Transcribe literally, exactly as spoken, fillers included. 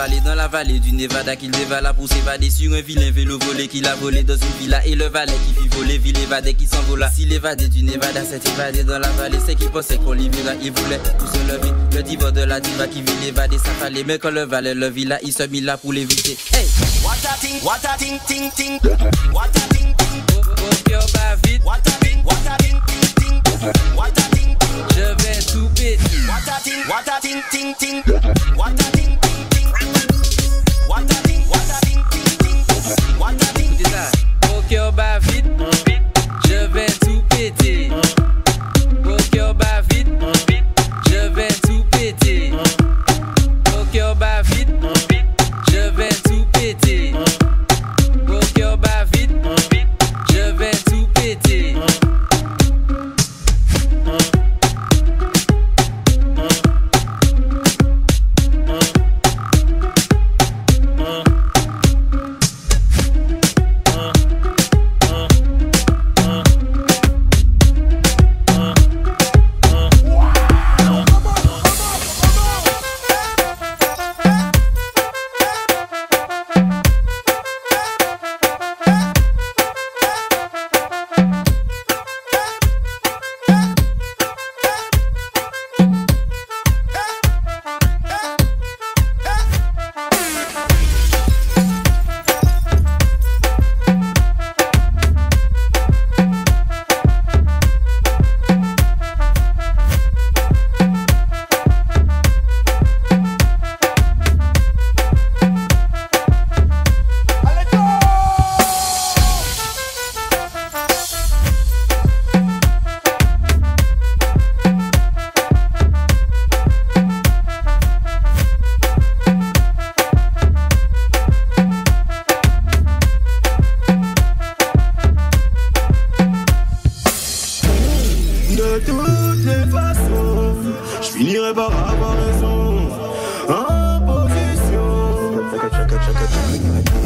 parler dans la vallée du Nevada qu'il dévala pour s'évader sur un vilain vélo volé qu'il a volé dans une villa. Et le valet qui fit voler, ville évadé qui s'envola. Si l'évadé du Nevada s'est évadé dans la vallée, c'est qu'il pensait qu'on l'y verra. Il voulait tout se lever, le divorce de la diva qui vit l'évader, ça fallait. Mais quand le valet le vit là, il se mit là pour l'éviter. Hey! What a ting, what a ting, ting, ting. What a ting, ting. Oh, cœur bat vite. What a ting, what a ting, ting, ting. What a ting, ting. Je vais tout péter. What a ting, what a ting, ting, ting. What a ting, ting, ting. What a ting, what a ting, ting, ting. What a ting. C'est ça. Oh, cœur bat vite. Je vais tout péter. Oh, cœur bat vite. Je vais tout péter. Oh, cœur bat vite. Je vais tout péter. Au cœur bat vite, je vais tout péter. De toutes les façons, je finirai par avoir raison. En position.